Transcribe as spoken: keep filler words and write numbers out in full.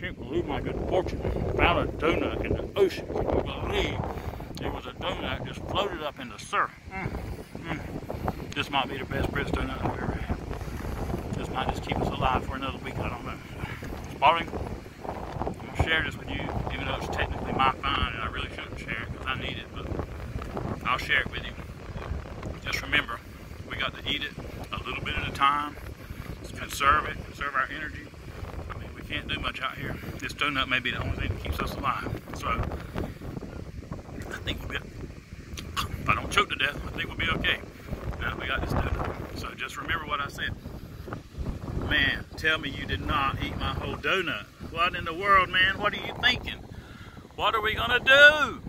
can't believe my good fortune. Found a donut in the ocean. Can you believe there was a donut just floated up in the surf? Mm, mm. This might be the best breast donut I've ever had. This might just keep us alive for another week, I don't know. Spalding, I'm going to share this with you, even though it's technically my find and I really shouldn't share it because I need it, but I'll share it with you. Just remember, we got to eat it a little bit at a time, conserve it, conserve our energy. I mean, we can't do much out here. This donut may be the only thing that keeps us alive. So, I think we'll be, if I don't choke to death, I think we'll be okay. Now we got this donut. So just remember what I said. Man, tell me you did not eat my whole donut. What in the world, man? What are you thinking? What are we gonna do?